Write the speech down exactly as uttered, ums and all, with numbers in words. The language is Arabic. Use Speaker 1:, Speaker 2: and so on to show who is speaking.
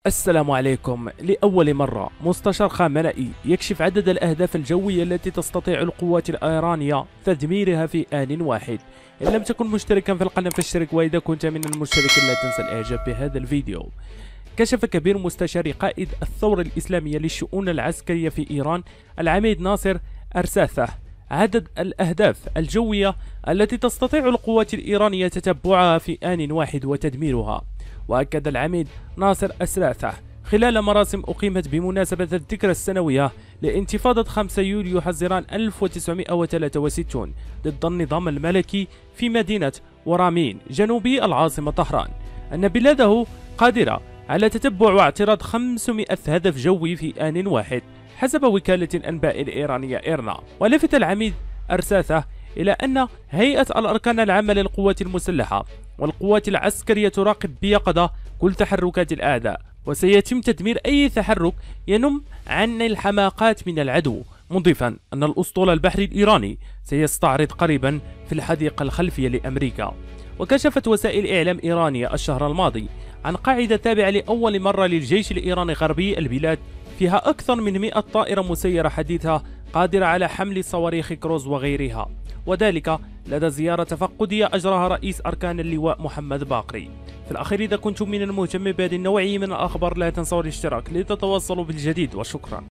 Speaker 1: السلام عليكم. لأول مرة مستشار خامنئي يكشف عدد الأهداف الجوية التي تستطيع القوات الإيرانية تدميرها في آن واحد. إن لم تكن مشتركا في القناة فاشترك، وإذا كنت من المشتركين لا تنسى الإعجاب بهذا الفيديو. كشف كبير مستشار قائد الثورة الإسلامية للشؤون العسكرية في إيران العميد ناصر أرساثة عدد الأهداف الجوية التي تستطيع القوات الإيرانية تتبعها في آن واحد وتدميرها. وأكد العميد ناصر أسراثة خلال مراسم أقيمت بمناسبة الذكرى السنوية لانتفاضة خمسة يوليو حزيران ألف وتسعمئة وثلاثة وستين ضد النظام الملكي في مدينة ورامين جنوبي العاصمة طهران أن بلاده قادرة على تتبع واعتراض خمسمئة هدف جوي في آن واحد حسب وكالة الأنباء الإيرانية إيرنا. ولفت العميد أرساثة إلى أن هيئة الأركان العامة للقوات المسلحة والقوات العسكرية تراقب بيقظة كل تحركات الأعداء، وسيتم تدمير أي تحرك ينم عن الحماقات من العدو، مضيفا أن الأسطول البحري الإيراني سيستعرض قريبا في الحديقة الخلفية لأمريكا. وكشفت وسائل إعلام إيرانية الشهر الماضي عن قاعدة تابعة لأول مرة للجيش الإيراني غربي البلاد فيها أكثر من مئة طائرة مسيرة حديثة قادرة على حمل صواريخ كروز وغيرها، وذلك لدى زيارة تفقدية أجراها رئيس أركان اللواء محمد باقري. في الأخير، إذا كنتم من المهتمين بهذه النوعية من الأخبار لا تنسوا الاشتراك لتتواصلوا بالجديد، وشكرا.